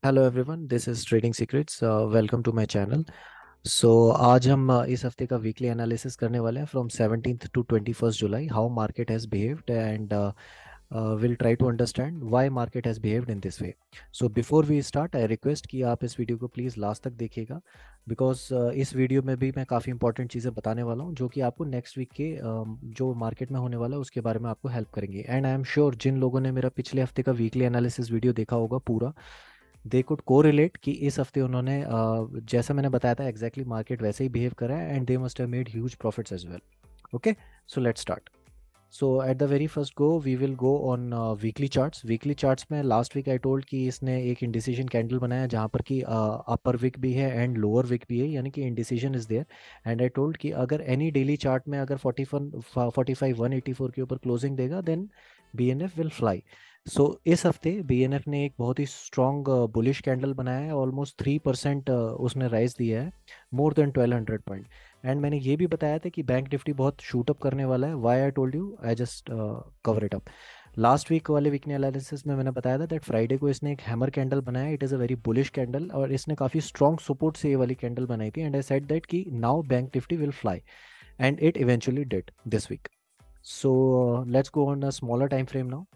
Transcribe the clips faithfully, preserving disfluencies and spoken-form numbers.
Hello everyone, this is trading secrets. Welcome to my channel. So आज हम uh, इस हफ्ते का वीकली एनालिसिस करने वाले हैं from seventeenth to twenty first July, how market has behaved and will try to understand why market has behaved in this way. So before we start, I request कि आप इस video को please last तक देखिएगा, because uh, इस video में भी मैं काफ़ी इंपॉर्टेंट चीज़ें बताने वाला हूँ जो कि आपको नेक्स्ट वीक के um, जो मार्केट में होने वाला है उसके बारे में आपको हेल्प करेंगे। एंड आई एम श्योर जिन लोगों ने मेरा पिछले हफ्ते का वीकली एनालिसिस वीडियो देखा होगा पूरा, दे कुड को रिलेट कि इस हफ्ते उन्होंने uh, जैसा मैंने बताया था एग्जैक्टली मार्केट वैसे ही बिहेव करा है, and they must have made huge profits as well. Okay, so let's start. So at the very first go we will go on weekly charts. Weekly charts में last week I told कि इसने एक indecision candle बनाया जहाँ पर कि अपर Wick भी है एंड लोअर विक भी है, यानी कि indecision is there. And I told कि अगर एनी डेली चार्ट में अगर forty one forty five one eighty four के ऊपर क्लोजिंग देगा then B N F will fly. So इस हफ्ते बी एन एफ ने एक बहुत ही स्ट्रॉन्ग बुलिश कैंडल बनाया है, ऑलमोस्ट थ्री परसेंट उसने राइज दिया है, more than twelve hundred point. And मैंने ये भी बताया था कि बैंक निफ्टी बहुत शूट अप करने वाला है। Why I told you, I just cover it up. Last week वाले वीकली एनालिसिस में मैंने बताया था दैट फ्राइडे को इसने एक हैमर कैंडल बनाया, it is a very bullish candle, और इसने काफ़ी स्ट्रॉन्ग सपोर्ट से ये वाली कैंडल बनाई थी। एंड आई सेड दैट कि now bank Nifty will fly, and it eventually did this week. So let's go on a smaller time frame now.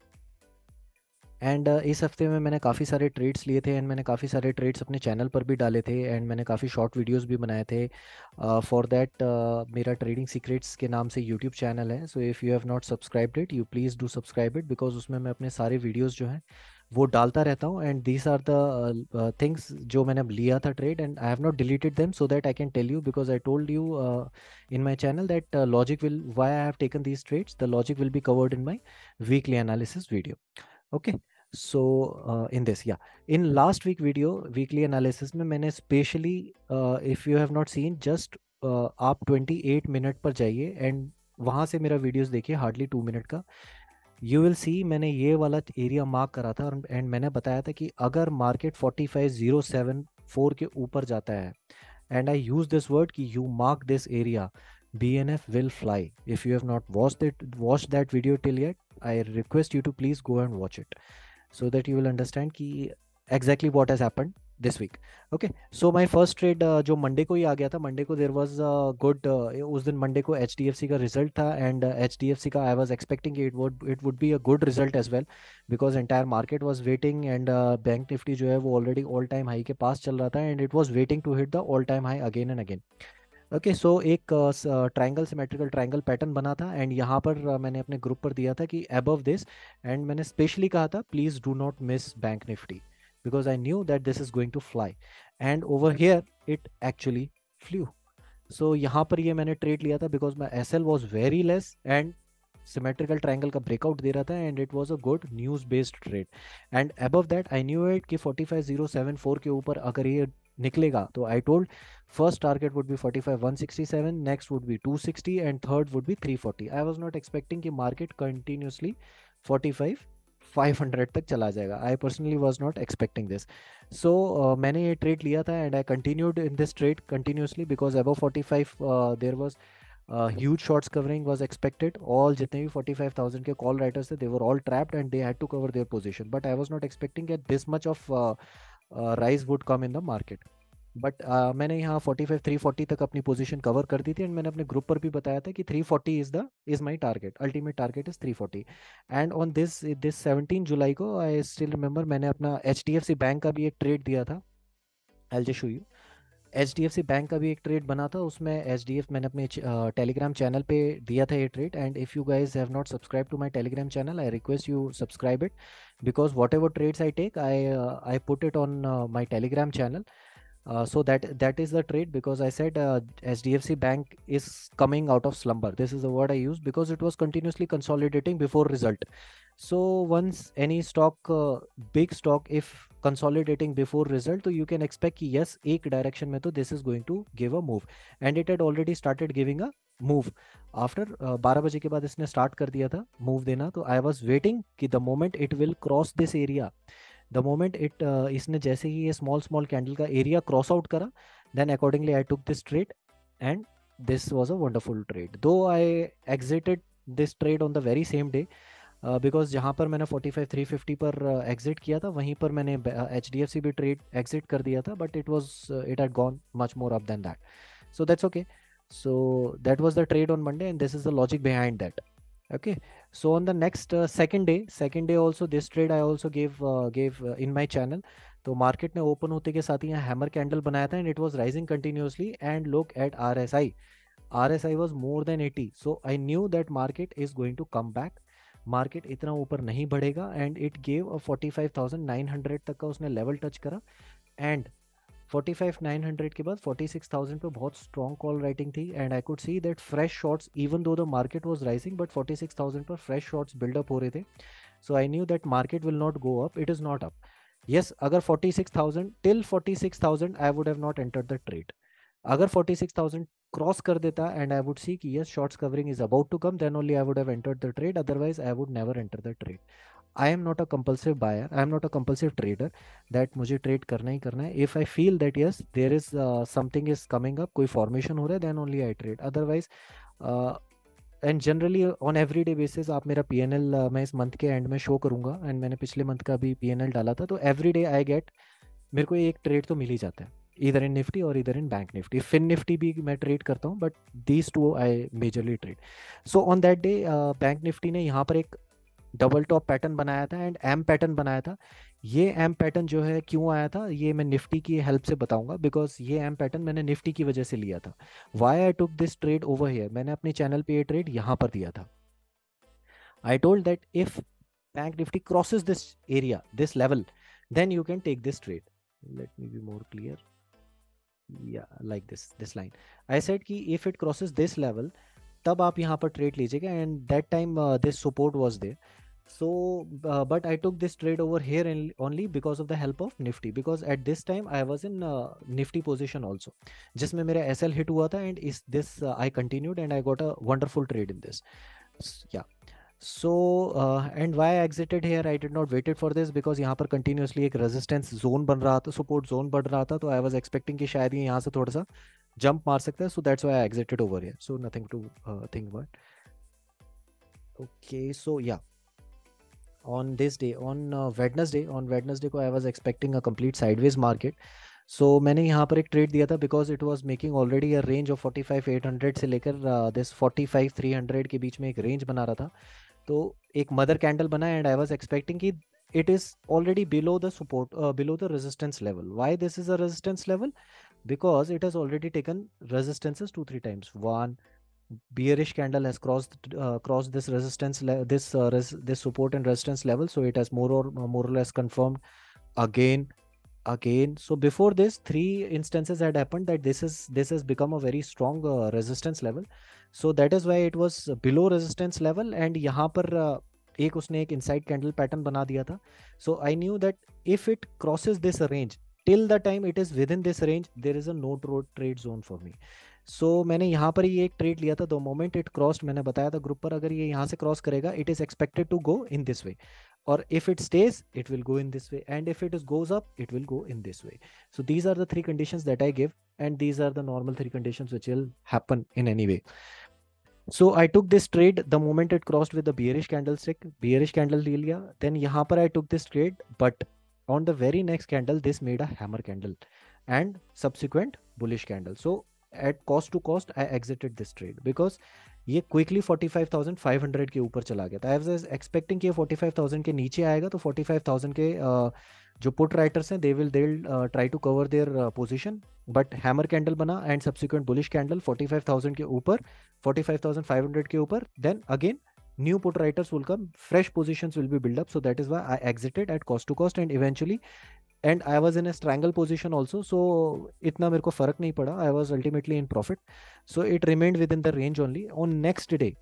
And uh, इस हफ्ते में मैंने काफ़ी सारे ट्रेड्स लिए थे, एंड मैंने काफ़ी सारे ट्रेड्स अपने चैनल पर भी डाले थे, एंड मैंने काफ़ी शॉर्ट वीडियोस भी बनाए थे। फॉर दैट मेरा ट्रेडिंग सीक्रेट्स के नाम से यूट्यूब चैनल है। So if you have not subscribed it, you please do subscribe it, because उसमें मैं अपने सारे वीडियोज़ जो हैं वो डालता रहता हूँ। And these are the things जो मैंने लिया था trade, and I have not deleted them so that I can tell you, because I told you in my channel that logic will why I have taken these trades, the logic will be covered in my weekly analysis video. Okay, so in this या in last week video weekly analysis में मैंने specially, if you have not seen, just आप twenty eight minute पर जाइए and वहाँ से मेरा videos देखिए, हार्डली टू मिनट का। यू विल सी मैंने ये वाला एरिया मार्क करा था, और एंड मैंने बताया था कि अगर market forty five zero seven four के ऊपर जाता है, and I use this word कि you mark this area, B N F will fly. If you have not watched it, watched that video till yet, I request you to please go and watch it, so that you will understand कि exactly what has happened this week. Okay, so my first trade uh, जो Monday को ही आ गया था, Monday को there was a good uh, उस दिन Monday को H D F C का रिजल्ट था, and uh, H D F C का I was expecting it would it would be a good result as well, because entire market was waiting, and uh, bank Nifty जो है वो already all time high के पास चल रहा था, and it was waiting to hit the all time high again and again. Okay, so एक triangle symmetrical triangle pattern बना था, एंड यहाँ पर uh, मैंने अपने ग्रुप पर दिया था कि अबव दिस, एंड मैंने स्पेशली कहा था please do not miss bank Nifty, because I knew that this is going to fly, and over here it actually flew. So यहाँ पर ये मैंने ट्रेड लिया था because my S L was very less, and symmetrical triangle का breakout दे रहा था, and it was a good news based trade. And above that I knew it कि forty five zero seven four के ऊपर अगर ये निकलेगा तो I told first target would be forty five one sixty seven, next would be two sixty, and third would be three forty. I was not expecting कि market continuously forty five five hundred तक चला जाएगा. I personally was not expecting this. So uh, मैंने ये trade लिया था, and I continued in this trade continuously because above forty five uh, there was uh, huge shorts covering was expected. All जितने भी forty five thousand के call writers थे, they were all trapped and they had to cover their position. But I was not expecting that this much of uh, uh, rise would come in the market. But uh, मैंने यहाँ forty five three forty तक अपनी position cover कर दी थी, and मैंने अपने group पर भी बताया था कि three forty is the is my target, ultimate target is three forty. And on this this seventeen July को आई स्टिल रिमेंबर मैंने अपना H D F C bank का भी एक ट्रेड दिया था। I just show you, H D F C bank का भी एक ट्रेड बना था, उसमें एच डी एफ मैंने अपने टेलीग्राम uh, चैनल पे दिया था ये trade. And if you guys have not subscribe to my Telegram channel, I request you subscribe it, because whatever trades I take I I put it on my Telegram channel. Uh, so that that is the trade, because I said uh, H D F C Bank is coming out of slumber. This is the word I used because it was continuously consolidating before result. So once any stock, uh, big stock, if consolidating before result, so you can expect कि yes, एक direction में तो this is going to give a move, and it had already started giving a move. After uh, बारह बजे के बाद इसने start कर दिया था move देना, तो I was waiting कि the moment it will cross this area, the moment it इसने जैसे ही ये स्मॉल स्मॉल कैंडल का एरिया क्रॉस आउट करा, then accordingly I took this trade, and this was a wonderful trade. Though I exited this trade on the very same day, because जहाँ पर मैंने forty five three fifty पर exit किया था वहीं पर मैंने एच डी एफ सी भी ट्रेड एग्जिट कर दिया था, but it was it had gone much more up than that. So that's okay. So that was the trade on Monday, and this is the logic behind that. Okay. So on the next uh, second day, second day also this trade I also gave uh, gave uh, in my channel. तो market ने open होते के साथ ही यहाँ hammer candle बनाया था and it was rising continuously and look at R S I. R S I was more than eighty. So I knew that market is going to come back. Market इतना ऊपर नहीं बढ़ेगा and it gave a forty five thousand nine hundred तक का उसने level touch करा and forty five nine hundred के बाद फोर्टी सिक्स थाउजेंड पे बहुत स्ट्रॉन्ग कॉल राइटिंग थी and I could see that fresh shorts even though the market was rising but forty six thousand पर फ्रेश शॉट्स बिल्डअप हो रहे थे. So I knew that market will not go up, it is not up. Yes, अगर forty six thousand till forty six thousand I would have not entered the trade. अगर forty six thousand cross कर देता and I would see कि yes shorts covering is about to come, then only I would have entered the trade, otherwise I would never enter the trade. I am not a compulsive buyer, I am not a compulsive trader that मुझे trade करना ही करना है. If I feel that yes there is uh, something is coming up, कोई formation हो रहा है, then only I trade. Otherwise uh, and generally on every day basis आप मेरा पी एन एल मैं इस मंथ के एंड में शो करूंगा एंड मैंने पिछले मंथ का भी पी एन एल डाला था. तो एवरी डे आई गेट, मेरे को एक ट्रेड तो मिल ही जाता है, इधर इन निफ्टी और इधर in bank Nifty. Fin Nifty भी मैं ट्रेड करता हूँ but these two I majorly trade. So on that day bank Nifty ने यहाँ पर एक डबल टॉप पैटर्न बनाया था एंड एम पैटर्न बनाया था. ये एम पैटर्न जो है क्यों आया था ये मैं निफ्टी की हेल्प से बताऊंगा, बिकॉज ये एम पैटर्न मैंने निफ्टी की वजह से लिया था. Why I took this trade over here, मैंने अपने चैनल पे ये ट्रेड यहाँ पर दिया था. I told that if bank Nifty crosses this area, this level, then you can take this trade. Let me be more clear. या like this this line I said कि if it crosses this level तब आप यहाँ पर trade लीजिएगा and that time this support was there. So uh, but I took this trade over here in, only because of the help of Nifty, because at this time I was in uh, Nifty position also, जिसमें मेरा S L hit हुआ था and is this uh, I continued and I got a wonderful trade in this. Yeah. So uh, and why I exited here, I did not waited for this because यहाँ पर continuously एक resistance zone बन रहा था, support zone बढ़ रहा था, तो I was expecting कि शायद ये यहाँ से थोड़ा सा jump मार सकता है. So that's why I exited over here. So nothing to uh, think about. Okay, so yeah. On this day, on uh, Wednesday, on Wednesday को I was expecting a complete sideways market. So मैंने यहाँ पर एक trade दिया था because it was making already a range of forty five eight hundred से लेकर uh, this forty five three hundred के बीच में एक रेंज बना रहा था. तो एक मदर कैंडल बना एंड I was expecting कि it is already below the support, uh, below the resistance level. Why this is a resistance level? Because it has already taken resistances two three times. One, bearish candle has crossed uh, crossed this resistance this uh, res this support and resistance level, so it has more or uh, more or less confirmed again again. So before this three instances had happened that this is this has become a very strong uh, resistance level. So that is why it was below resistance level and यहाँ पर uh, एक उसने एक inside candle pattern बना दिया था. So I knew that if it crosses this range till the time it is within this range, there is a no trade zone for me. So so, मैंने यहाँ पर ही एक ट्रेड लिया था. The moment it crossed, मैंने बताया था group पर, अगर ये यहाँ से क्रॉस करेगा it is expected to go in this way, और if it stays it will go in this way, and if it is goes up it will go in this way. So these are the three conditions that I give and these are the normal three conditions which will happen in any way. So I took this trade the moment it crossed with the bearish candlestick, bearish candle ले लिया. Then यहाँ पर I took this trade, but on the very next candle this made a hammer candle and subsequent bullish candle. So at cost to cost I exited this trade because ये quickly forty five thousand five hundred के ऊपर चला गया था. आई was expecting कि ये forty five thousand के नीचे आएगा तो फोर्टी फाइव थाउजेंड के uh, जो पुट राइटर्स हैं they will they will try to cover their position, but hammer candle बना and subsequent bullish candle forty five thousand के ऊपर, forty five thousand five hundred के ऊपर, then again new put writers will come, fresh positions will be built up. So that is why I exited at cost to cost and eventually, and I was in a strangle position also, so itna mere ko farak nahi pada. I was ultimately in profit, so it remained within the range only. On next day,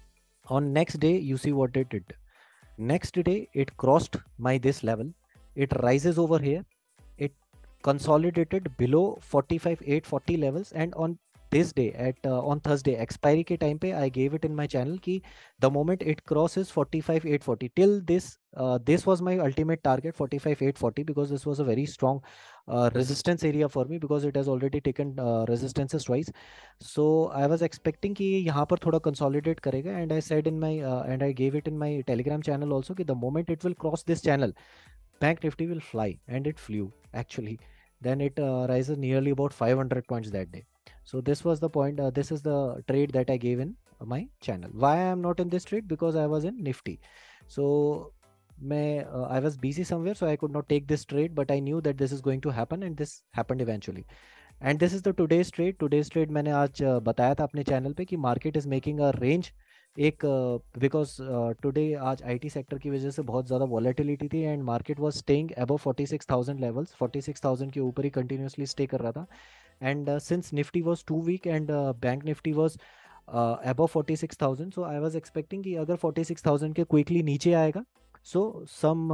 on next day you see what it did. Next day it crossed my this level, it rises over here, it consolidated below forty-five eight forty levels, and on this day at uh, on Thursday expiry के time पे I gave it in my channel कि the moment it crosses forty-five eight forty till this uh, this was my ultimate target forty-five eight forty because this was a very strong uh, resistance area for me because it has already taken uh, resistances twice. So I was expecting कि ये यहाँ पर थोड़ा consolidate करेगा and I said in my uh, and I gave it in my Telegram channel also कि the moment it will cross this channel Bank Nifty will fly, and it flew actually. Then it uh, rises nearly about five hundred points that day. So this was the point. Uh, this is the trade that I gave in my channel. Why I am not in this trade? Because I was in Nifty. So may, uh, I was busy somewhere, so I could not take this trade. But I knew that this is going to happen, and this happened eventually. And this is the today's trade. Today's trade मैंने आज uh, बताया था अपने channel पे कि market is making a range एक because today आज IT sector की वजह से बहुत ज़्यादा वॉलेटिलिटी थी and market was staying above forty six thousand levels forty six thousand के ऊपर ही कंटिन्यूसली स्टे कर रहा था and since Nifty was too weak and bank Nifty was above forty six thousand so I was expecting कि अगर forty six thousand के quickly नीचे आएगा सो सम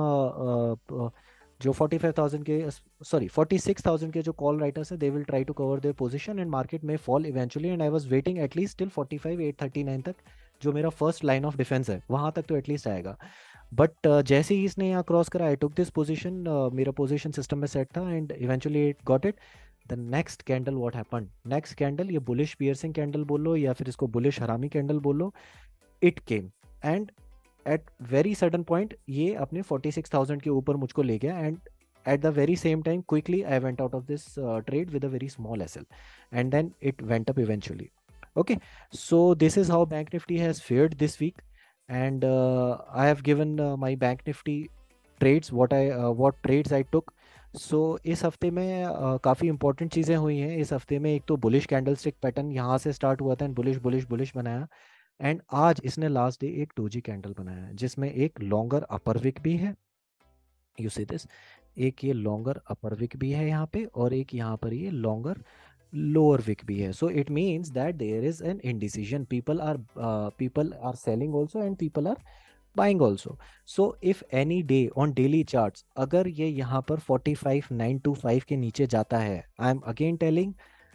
जो फोर्टी फाइव थाउजेंड के सॉरी फोर्टी सिक्स थाउजेंड के जो कॉल राइटर्स है they will try to cover their position and market में fall eventually and I was waiting at least till forty five eight thirty nine तक जो मेरा first line of defence है वहां तक तो एटलीस्ट आएगा बट uh, जैसे ही इसने यहाँ क्रॉस करा आई टुक दिस पोजीशन मेरा पोजीशन सिस्टम में सेट था and eventually it got it the next candle what happened next candle ये बुलिश पियर्सिंग कैंडल बोल लो या फिर इसको बुलिश हरामी कैंडल बोल लो it came and at very sudden point ये अपने फोर्टी सिक्स थाउजेंड के ऊपर मुझको ले गया and at the very same time quickly I went out of this uh, trade with a very small S L and then it went up eventually. Okay, so this is how Bank Nifty has fared this week and uh, I have given uh, my Bank Nifty trades what I uh, what trades I took. So इस हफ्ते में uh, काफ़ी important चीज़ें हुई हैं इस हफ्ते में एक तो बुलिश कैंडलस्टिक पैटर्न यहाँ से स्टार्ट हुआ था एंड बुलिश बुलिश बुलिश बनाया एंड आज इसने लास्ट डे एक डोजी कैंडल बनाया जिसमें एक लॉन्गर अपर विक भी है यू सी दिस एक ये लॉन्गर अपर विक भी है यहाँ पे और एक यहाँ पर ये लॉन्गर लोअर विक भी है so it means that there is an indecision people are people are selling also and people are buying also so if any day on daily charts अगर ये यहाँ पर forty five nine two five के नीचे जाता है I am again telling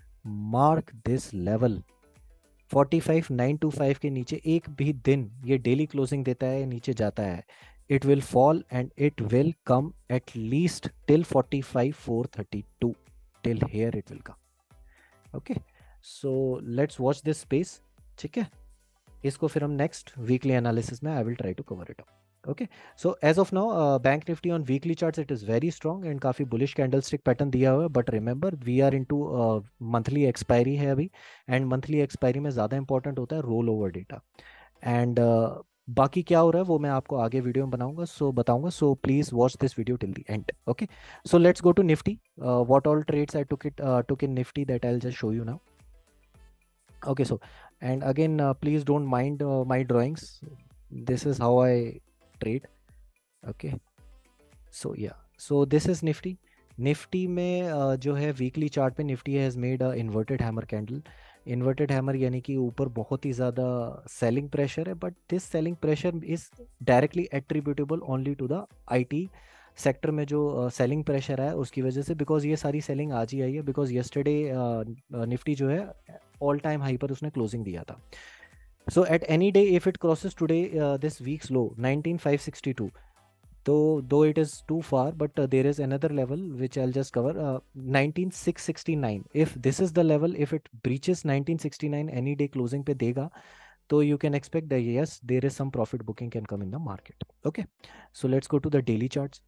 mark this level forty five nine two five के नीचे एक भी दिन ये डेली क्लोजिंग देता है नीचे जाता है it will fall and it will come at least till forty-five four thirty-two till here it will come okay so let's watch this space ठीक है इसको फिर हम next weekly analysis में I will try to cover it up okay so as of now uh, Bank Nifty on weekly charts it is very strong and काफी bullish candlestick pattern दिया हुआ है but remember we are into uh, monthly expiry है अभी and monthly expiry में ज़्यादा important होता है roll over data and uh, बाकी क्या हो रहा है वो मैं आपको आगे वीडियो में बनाऊंगा सो बताऊंगा so please watch this video till the end okay so let's go to Nifty what all trades I took it took in Nifty that I will just show you now okay so and again uh, please don't mind uh, my drawings this is how I trade okay so yeah so this is nifty निफ्टी में uh, जो है weekly chart पे Nifty has made a inverted hammer candle inverted hammer यानी कि ऊपर बहुत ही ज़्यादा सेलिंग प्रेशर है but this selling pressure is directly attributable only to the IT sector में जो सेलिंग uh, प्रेशर है उसकी वजह से बिकॉज ये सारी सेलिंग आज ही आई है बिकॉज येस्टरडे निफ्टी जो है ऑल टाइम हाई पर उसने क्लोजिंग दिया था so at any day if it crosses today this week's low nineteen five sixty two though though it is too far but uh, there is another level which I'll just cover uh, nineteen six sixty-nine if this is the level if it breaches nineteen sixty-nine any day closing pe dega so you can expect that yes there is some profit booking can come in the market okay so let's go to the daily charts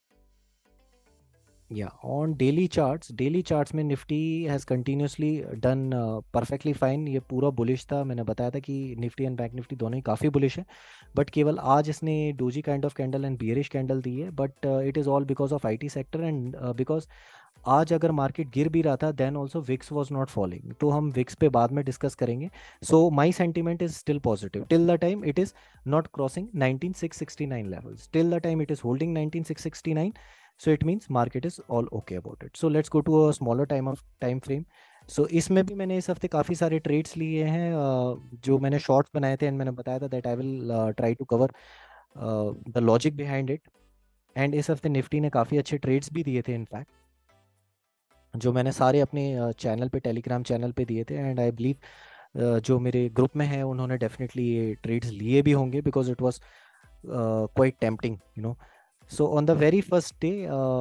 yeah on daily charts daily charts में Nifty has continuously done uh, perfectly fine ये पूरा bullish था मैंने बताया था कि Nifty and bank Nifty दोनों ही काफ़ी बुलिश है बट केवल आज इसने doji kind of candle and bearish candle दी है but it is all because of IT sector and because आज अगर मार्केट गिर भी रहा था then also VIX was not falling तो हम विक्स पे बाद में डिस्कस करेंगे so my sentiment is still positive till the time it is not crossing nineteen six sixty nine levels till the time it is holding nineteen six sixty nine so it means market is all okay about it so let's go to a smaller time of time frame so इसमें भी मैंने इस हफ्ते काफ़ी सारे trades लिए हैं uh, जो मैंने शॉर्ट्स बनाए थे एंड मैंने बताया था that I will try to cover the logic behind it and इस हफ्ते निफ्टी ने काफ़ी अच्छे ट्रेड्स भी दिए थे इनफैक्ट जो मैंने सारे अपने चैनल पे, टेलीग्राम चैनल पे दिए थे, एंड आई बिलीव जो मेरे ग्रुप में है उन्होंने डेफिनेटली ये ट्रेड्स लिए भी होंगे, because it was quite tempting, you know. So on the very first day,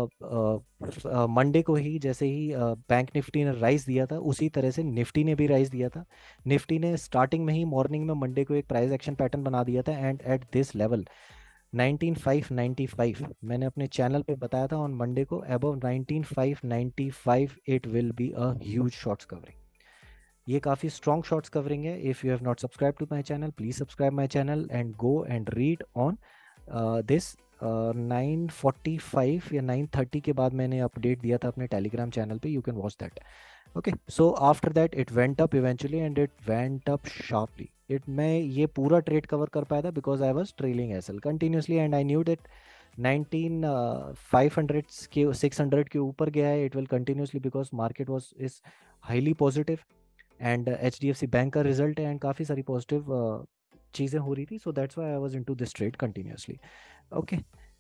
Monday को ही, जैसे ही बैंक निफ्टी ने राइज दिया था, उसी तरह से निफ्टी ने भी राइज दिया था। निफ्टी ने स्टार्टिंग में ही मॉर्निंग में मंडे को एक प्राइस एक्शन पैटर्न बना दिया था, and at this level nineteen five ninety five, मैंने अपने चैनल पे बताया था ऑन मंडे को, above nineteen five ninety five it will be a huge shorts covering. ये काफ़ी स्ट्रॉन्ग शॉर्ट्स कवरिंग है। If you have not subscribe to my channel, please subscribe my channel and go and read on this. Nine forty five या nine thirty के बाद मैंने update दिया था अपने टेलीग्राम चैनल पे, you can watch that. Okay, so after that it went up eventually and it went up sharply. It मैं ये पूरा ट्रेड कवर कर पाया था because I was trailing S L continuously, and I knew that nineteen five hundred के six hundred के ऊपर गया है, it will continuously, because market was is highly positive, and H D F C bank का result है, and काफ़ी सारी positive चीज़ें हो रही थी, so that's why I was into this trade continuously. Okay,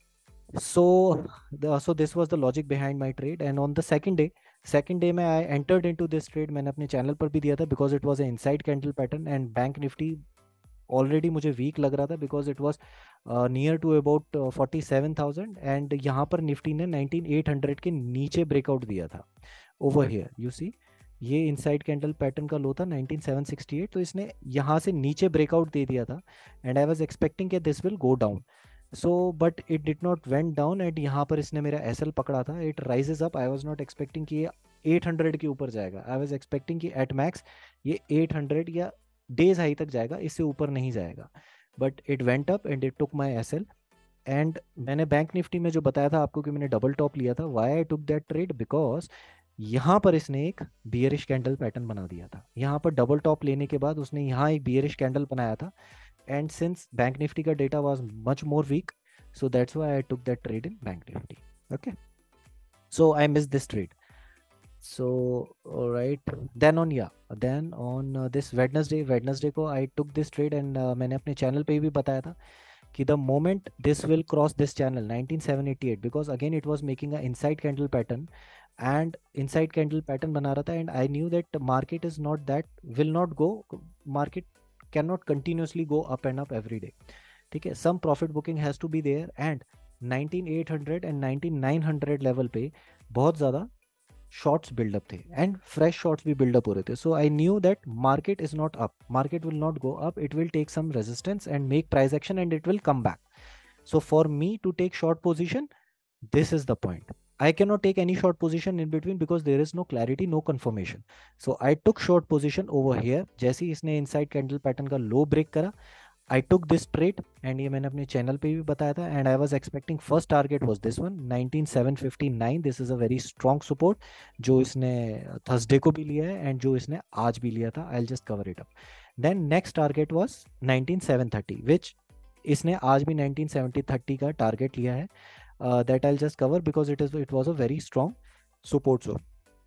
so the, so this was the logic behind my trade, and on the second day second day में I entered into this trade, मैंने अपने channel पर भी दिया था, because it was an inside candle pattern and bank Nifty already मुझे weak लग रहा था, because it was near to about forty seven thousand, and यहाँ पर निफ्टी ने नाइनटीन एट हंड्रेड के नीचे ब्रेकआउट दिया था ओवर हियर, यू सी। ये इनसाइड कैंडल पैटर्न का लो था नाइनटीन सेवन सिक्सटी एट, तो इसने यहाँ से नीचे ब्रेकआउट दे दिया था, एंड आई वाज एक्सपेक्टिंग कि this will go down, so but it did not went down, and यहाँ पर इसने मेरा एसएल पकड़ा था, it rises up. I was not expecting कि ये एट हंड्रेड के ऊपर जाएगा, आई वाज एक्सपेक्टिंग कि एट मैक्स ये एट हंड्रेड या डेज हाई तक जाएगा, इससे ऊपर नहीं जाएगा, but it went up and it took my SL. And मैंने बैंक निफ्टी में जो बताया था आपको कि मैंने डबल टॉप लिया था, why I took that trade, because यहाँ पर इसने एक बियरिश कैंडल पैटर्न बना दिया था, यहाँ पर डबल टॉप लेने के बाद उसने यहाँ एक बियरिश कैंडल बनाया था, एंड सिंस बैंक निफ्टी का data was much more weak, so that's why I took that trade in bank nifty. Okay, so I missed this trade. So all right, then on yeah then on uh, this wednesday wednesday को I took this trade, and uh, मैंने अपने channel पे भी बताया था कि the moment this will cross this channel nineteen seven eighty eight, because again it was making a inside candle pattern, and inside candle pattern बना रहा था, and I knew that market is not that will not go, market cannot continuously go up and up every day, ठीक है, some profit booking has to be there, and nineteen eight hundred and nineteen nine hundred level पे बहुत ज़्यादा shorts buildup थे, and fresh shorts भी buildup हो रहे थे, so I knew that market is not up, market will not go up, it will take some resistance and make price action, and it will come back. So for me to take short position, this is the point. I cannot take any short position in between because there is no clarity, no confirmation. So I took short position over here. जैसे ही इसने inside candle pattern का low break करा, I took this trade, and ये मैंने अपने channel पे भी बताया था, and I was expecting first target was this one nineteen seven fifty nine. This is a very strong support जो इसने थर्सडे को भी लिया है, and जो इसने आज भी लिया था. I'll just cover it up. Then next target was nineteen seven thirty, which इसने आज भी नाइनटीन सेवन थर्टी का टारगेट लिया है. Uh, that I'll just cover because it is it was a very strong support zone.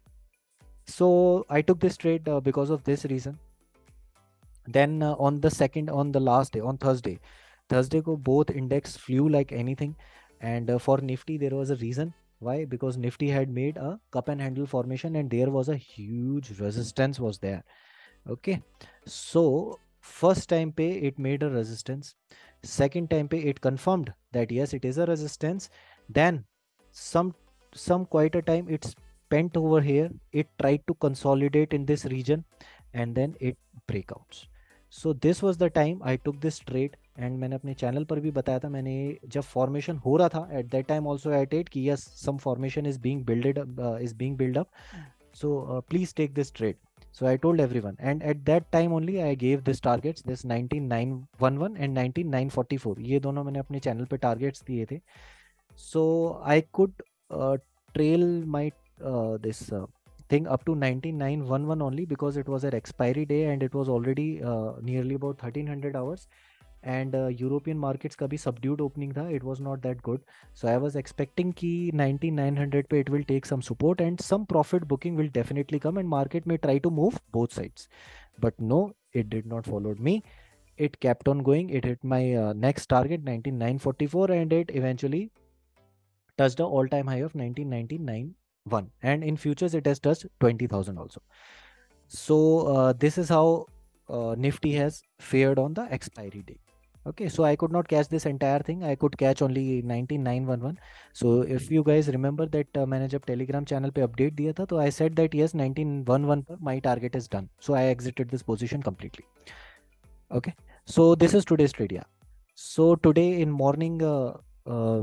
So I took this trade uh, because of this reason. Then uh, on the second, on the last day, on Thursday, Thursday ko both index flew like anything, and uh, for Nifty there was a reason why, because Nifty had made a cup and handle formation, and there was a huge resistance was there. Okay, so first time pay it made a resistance, second time pay it confirmed that yes it is a resistance, then some some quite a time it spent over here, it tried to consolidate in this region, and then it breakouts. So this was the time I took this trade, and मैंने अपने channel पर भी बताया था, मैंने जब formation हो रहा था at that time also I did कि yes some formation is being built uh, is being built up, so uh, please take this trade. So I told everyone, and at that time only I gave this targets, this nineteen nine one one and nineteen nine forty four, ये दोनों मैंने अपने channel पे targets दिए थे. So I could uh, trail my uh, this uh, thing up to nineteen nine one one only because it was an expiry day and it was already uh, nearly about thirteen hundred hours, and uh, European markets का भी subdued opening था, it was not that good. So I was expecting कि nineteen nine hundred पे it will take some support and some profit booking will definitely come and market may try to move both sides. But no, it did not follow me. It kept on going. It hit my uh, next target nineteen nine forty four and it eventually touched the all-time high of nineteen ninety nine one, and in futures it has touched twenty thousand also. So uh, this is how uh, Nifty has fared on the expiry day. Okay, so I could not catch this entire thing. I could catch only nineteen nine eleven. So if you guys remember that uh, मैंने जब Telegram channel पे update दिया था, तो I said that yes, nineteen eleven पर my target is done. So I exited this position completely. Okay, so this is today's trade. Yeah. So today in morning, uh, uh,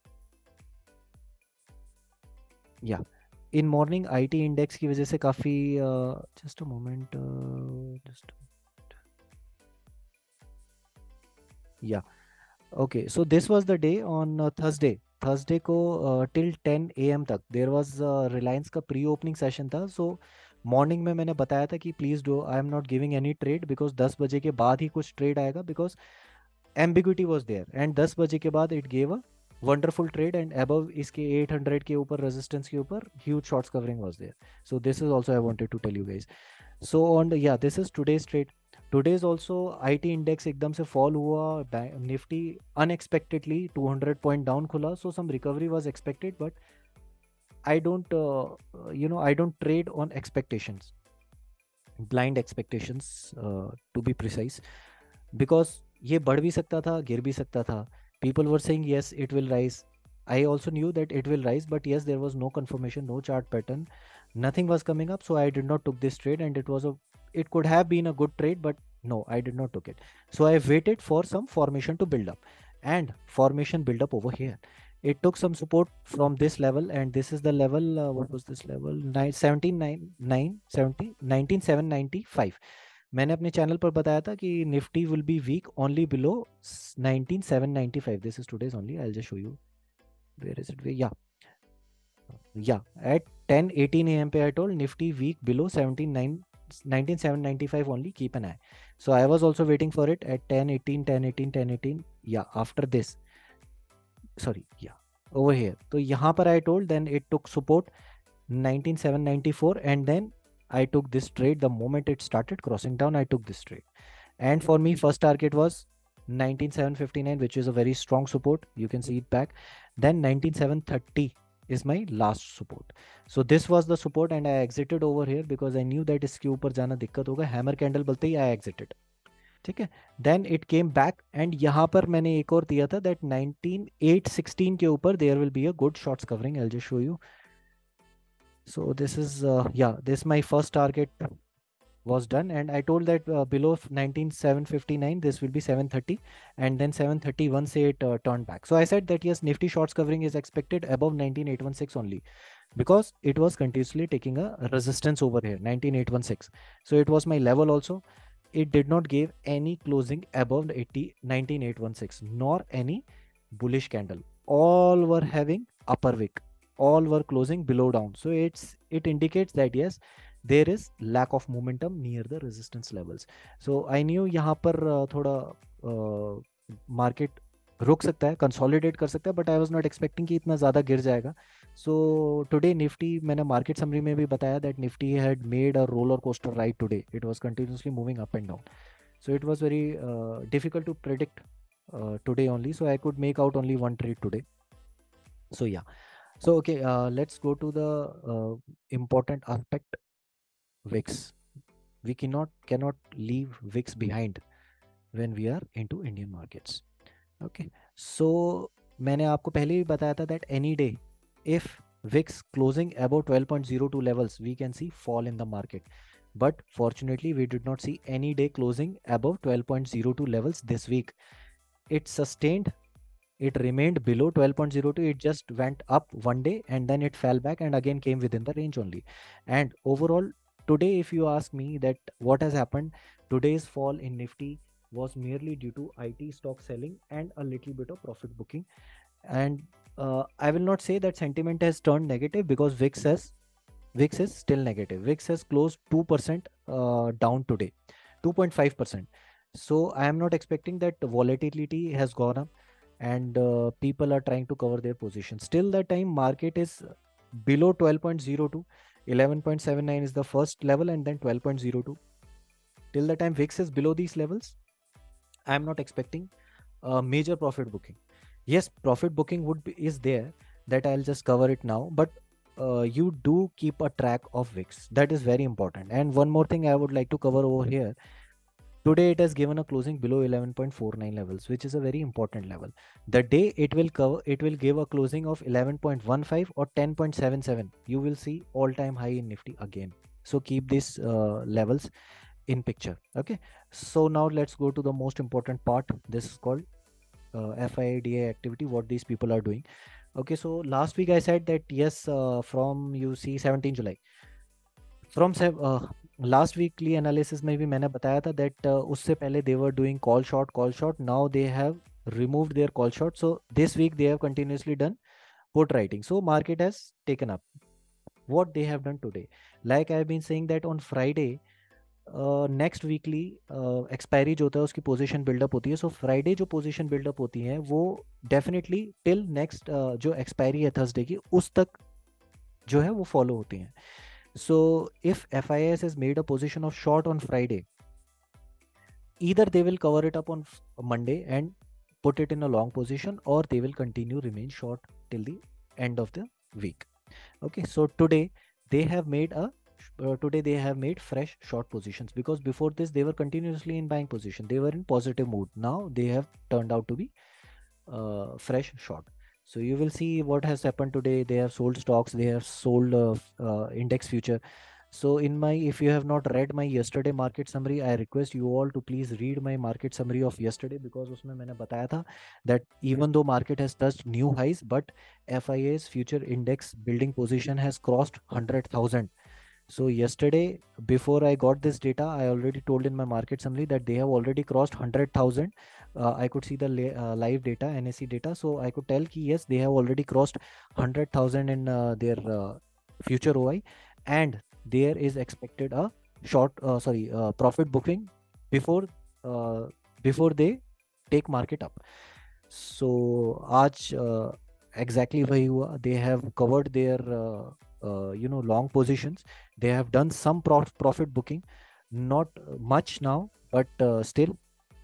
yeah, in morning I T index की वजह से काफी uh, just a moment, uh, just yeah. Okay, so this was the day on uh, Thursday. Thursday को uh, till ten a m तक there was uh, Reliance का pre opening session था. So morning में मैंने बताया था कि please do, I am not giving any trade because दस बजे के बाद ही कुछ ट्रेड आएगा, because ambiguity was there, and दस बजे के बाद it gave a wonderful trade, and above इसके eight hundred के ऊपर रेजिस्टेंस के ऊपर huge shorts covering was there. So this is also I wanted to tell you guys. So on yeah this is today's trade. Today's also IT index एकदम से fall हुआ, Nifty unexpectedly two hundred point down खुला. So some recovery was expected, but I don't you know I don't trade on expectations, blind expectations to be precise, because ये बढ़ भी सकता था, गिर भी सकता था. People were saying yes it will rise. I also knew that it will rise, but yes, there was no confirmation, no chart pattern, nothing was coming up. So I did not took this trade, and it was a it could have been a good trade, but no, I did not took it. So I waited for some formation to build up, and formation build up over here. It took some support from this level, and this is the level. Uh, what was this level? Nine, seventeen nine nine seventy nineteen seven ninety five. मैंने अपने channel पर बताया था कि Nifty will be weak only below nineteen seven ninety five. This is today's only. I will just show you where is it. Yeah yeah at ten eighteen a m पे I told Nifty weak below seventeen nine nineteen seven ninety-five only, keep an eye. So I was also waiting for it at ten eighteen ten eighteen ten eighteen. Yeah, after this, sorry, yeah, over here. तो यहाँ पर I told, then it took support nineteen seven ninety-four, and then I took this trade. The moment it started crossing down, I took this trade. And for me, first target was nineteen seven fifty-nine, which is a very strong support. You can see it back. Then nineteen seven thirty is my last support. So this was the support, and I exited over here because I knew that इसके ऊपर जाना दिक्कत होगा. Hammer candle बोलते ही I exited. ठीक है. Then it came back, and यहाँ पर मैंने एक और दिया था that nineteen eight sixteen के ऊपर there will be a good shorts covering. I'll just show you. So this is uh, yeah, this my first target was done, and I told that uh, below nineteen seven fifty-nine this will be seven thirty, and then seven thirty once it uh, turned back. So I said that yes, Nifty shorts covering is expected above nineteen eight sixteen only, because it was continuously taking a resistance over here, nineteen eight sixteen. So it was my level also. It did not give any closing above eighty nineteen eight sixteen, nor any bullish candle. All were having upper wick, all were closing below down. So it's it indicates that yes, there is lack of momentum near the resistance levels. So I knew यहाँ पर uh, थोड़ा market uh, रुक सकता है, consolidate कर सकता है, but I was not expecting कि इतना ज़्यादा गिर जाएगा. सो टुडे निफ्टी, मैंने मार्केट समरी में भी बताया that Nifty had made a roller coaster ride today. It was continuously moving up and down. So it was very uh, difficult to predict uh, today only. So I could make out only one trade today. So yeah. So okay, uh, let's go to the uh, important aspect, V I X. We cannot cannot leave V I X behind when we are into Indian markets. Okay. So मैंने आपको पहले ही बताया था that any day if V I X closing above twelve point zero two levels, we can see fall in the market. But fortunately, we did not see any day closing above twelve point zero two levels this week. It sustained. It remained below twelve point zero two. It just went up one day, and then it fell back and again came within the range only. And overall, today, if you ask me that what has happened, today's fall in Nifty was merely due to I T stock selling and a little bit of profit booking. And uh, I will not say that sentiment has turned negative, because V I X has V I X is still negative. V I X has closed two percent uh, down today, two point five percent. So I am not expecting that the volatility has gone up, and uh, people are trying to cover their position. Still the time market is below twelve point zero two, eleven point seven nine is the first level, and then twelve point zero two. Till the time V I X is below these levels, I am not expecting a major profit booking. Yes, profit booking would be is there, that I'll just cover it now, but uh, you do keep a track of V I X. That is very important. And one more thing I would like to cover over here. Today it has given a closing below eleven point four nine levels, which is a very important level. The day it will cover, it will give a closing of eleven point one five or ten point seven seven. You will see all-time high in Nifty again. So keep these uh, levels in picture. Okay. So now let's go to the most important part. This is called uh, F I I D A activity. What these people are doing. Okay. So last week I said that yes, uh, from you see seventeenth July. From uh, last weekly analysis में भी मैंने बताया था that uh, उससे पहले they were doing call short call short. Now they have removed their call short. So this week they have continuously done put writing. So market has taken up what they have done today. Like I have been saying that on Friday next weekly expiry जो होता है उसकी position buildup होती है. So Friday जो position buildup होती है वो डेफिनेटली टिल नेक्स्ट जो एक्सपायरी है थर्सडे की उस तक जो है वो फॉलो होती हैं. So if F I S has made a position of short on Friday, either they will cover it up on Monday and put it in a long position, or they will continue remain short till the end of the week. Okay, so today they have made a uh, today they have made fresh short positions, because before this they were continuously in buying position. They were in positive mood. Now they have turned out to be uh, fresh short. So you will see what has happened today. They have sold stocks. They have sold uh, uh, index future. So in my, if you have not read my yesterday market summary, I request you all to please read my market summary of yesterday, because उसमें मैंने बताया था that even though market has touched new highs, but F I A's future index building position has crossed one hundred thousand. So yesterday, before I got this data, I already told in my market summary that they have already crossed one hundred thousand. Uh, I could see the uh, live data, N S E data. So I could tell ki yes, they have already crossed one hundred thousand in uh, their uh, future O I. And there is expected a short, uh, sorry, uh, profit booking before uh, before they take market up. So आज uh, exactly वही हुआ. They have covered their uh, uh, you know long positions. They have done some prof profit booking, not much now, but uh, still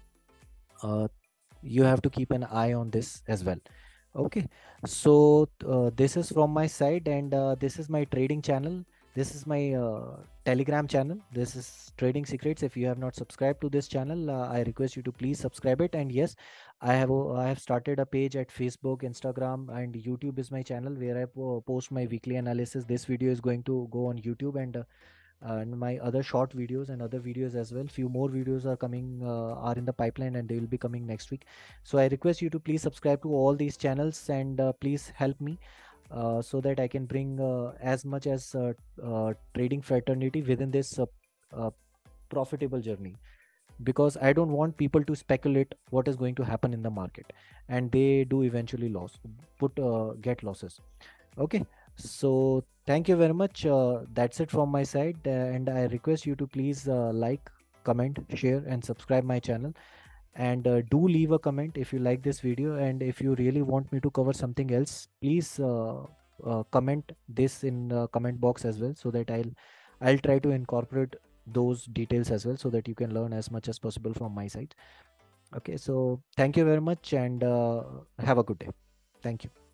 uh, you have to keep an eye on this as well. Okay, so uh, this is from my side, and uh, this is my trading channel. This is my uh, Telegram channel. This is Trading Secrets. If you have not subscribed to this channel, uh, I request you to please subscribe it. And yes, I have uh, I have started a page at Facebook, Instagram, and YouTube is my channel where I po post my weekly analysis. This video is going to go on YouTube, and uh, and my other short videos and other videos as well. Few more videos are coming, uh, are in the pipeline, and they will be coming next week. So I request you to please subscribe to all these channels, and uh, please help me uh, so that I can bring uh, as much as uh, uh, trading fraternity within this uh, uh, profitable journey, because I don't want people to speculate what is going to happen in the market and they do eventually lose, put uh, get losses. Okay, so thank you very much. Uh, that's it from my side, uh, and I request you to please uh, like, comment, share, and subscribe my channel. And uh, do leave a comment if you like this video, and if you really want me to cover something else, please uh, uh, comment this in the comment box as well, so that I'll I'll try to incorporate those details as well, so that you can learn as much as possible from my side. Okay, so thank you very much, and uh, have a good day. Thank you.